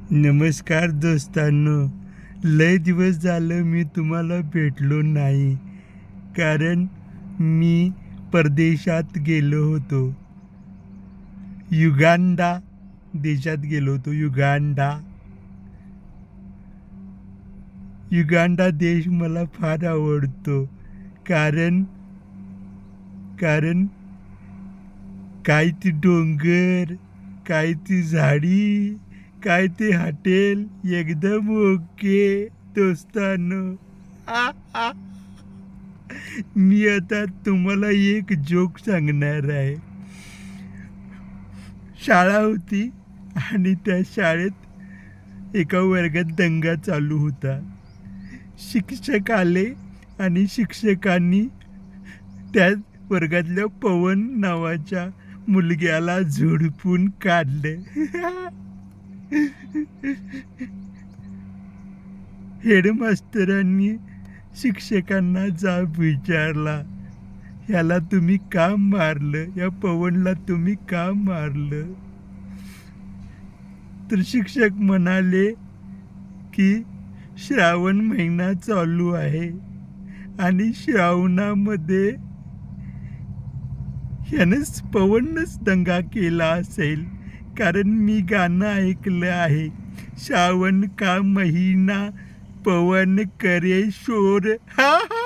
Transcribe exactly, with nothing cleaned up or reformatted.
नमस्कार दोस्तांनो. लय दिवस झालं मी तुम्हाला भेटलो नाही, कारण मी परदेशात गेलो होतो. युगांडा देशात गेलो होतो. युगांडा युगांडा देश मला फार आवडतो. कारण कारण काय ती डोंगर, काय ती झाडी, काय ते हॉटेल, एकदम ओके दोस्तांनो. आ, आ. मी आता तुम्हाला एक जोक सांगणार आहे. शाळा होती आणि त्या शाळेत एका वर्गात दंगा चालू होता. शिक्षक आले आणि शिक्षकांनी त्या वर्गातल्या पवन नावाच्या मुलग्याला झोडपून काढलं. हेडमास्तरांनी शिक्षकांना जाब विचारला, ह्याला तुम्ही का मारलं? या पवनला तुम्ही का मारलं? तर शिक्षक म्हणाले की श्रावण महिना चालू आहे आणि श्रावणामध्ये ह्यानंच पवनच दंगा केला असेल, कारण मी गाणं ऐकलं आहे, श्रावण का महिना पवन करे शोर. हा